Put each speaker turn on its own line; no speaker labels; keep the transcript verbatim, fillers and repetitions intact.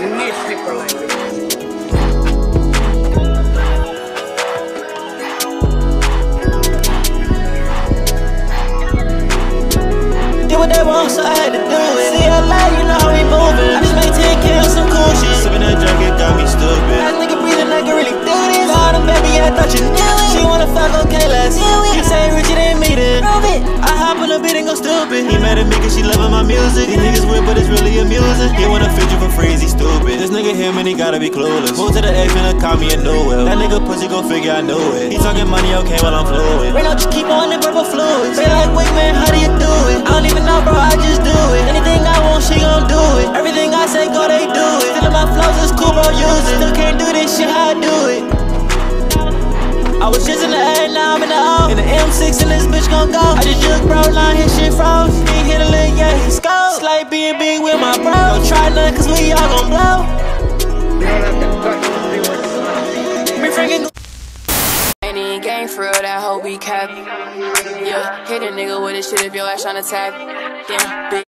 magnífico la
Did what they want, so I had to do it. See L A, you know how we moving. I just made ten K on some cool shit. Sippin' that drink, it got me stupid. That nigga breathing, I can really do this. All them baby, I thought you knew it. She wanna fuck, okay, let's do it. You say Richie didn't meet it. Prove it. I hop on a beat and go stupid. He mad at me cause she loving my music. These niggas weird, but it's really amusing. He wanna fit you for free, he stupid. This nigga him and he gotta be clueless. Moved to the X and call me a new will. That nigga pussy go figure I knew it. He talking money, okay, while I'm fluid. Right now, just keep on the purple fluids. They like, wait man, how do you do it? I don't even know, bro, I just do it. Anything I want, she gon' do it. Everything I say, go, they do it. Still in my flows, it's cool, bro, use it. Still can't do this shit, how I do it. I was just in the A, now I'm in the O. In the M six and this bitch gon' go. I just juke, bro, now his shit froze. He hit a lick, yeah, he scope. Slight B and B with my bro. Don't try none, cause we all gon' blow. Me freaking
Ain't even game for real, that hoe be cap. Yeah, hit a nigga with this shit if your ass tryna tap. Damn, bitch.